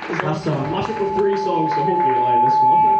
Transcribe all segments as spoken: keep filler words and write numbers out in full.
Last song. Mash up with three songs, so hopefully you'll like this one.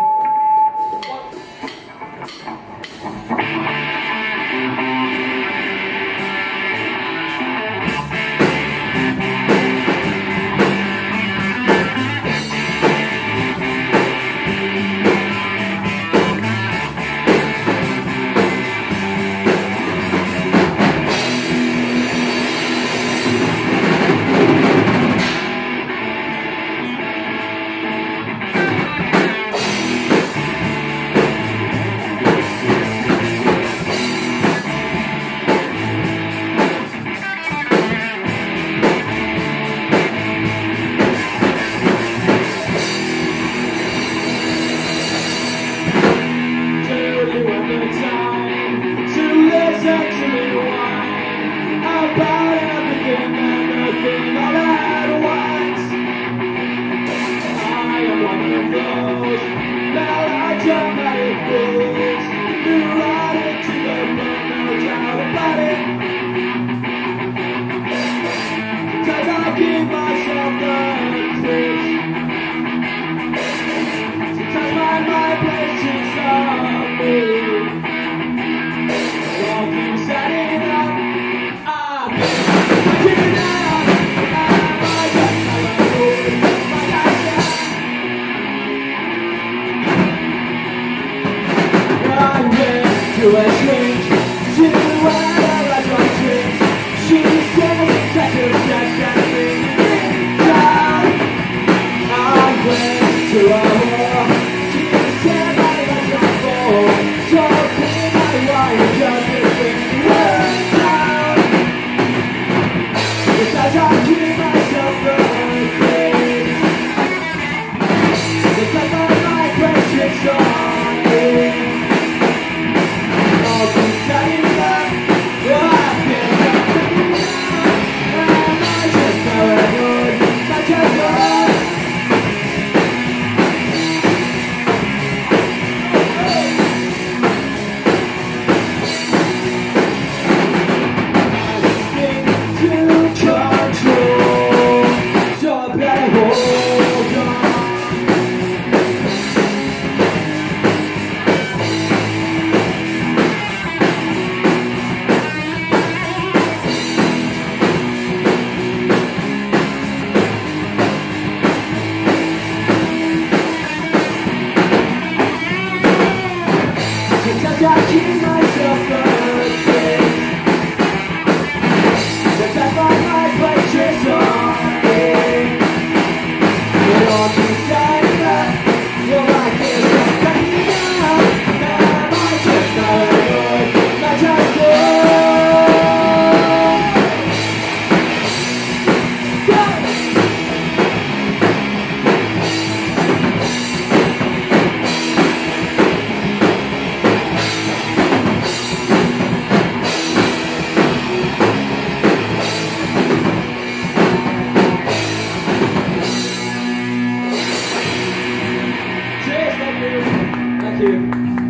To a shrink, to where I lost my dreams. She says it's such a sex and bring me down. I went to a war. She said I was a fool. So clean my wine just to bring me down. Because I keep myself from things. Because my mind precious on me. I keep myself from things. Sometimes my mind plays tricks on me. But all these times that your life is not cutting out. And I just know not just Thank you.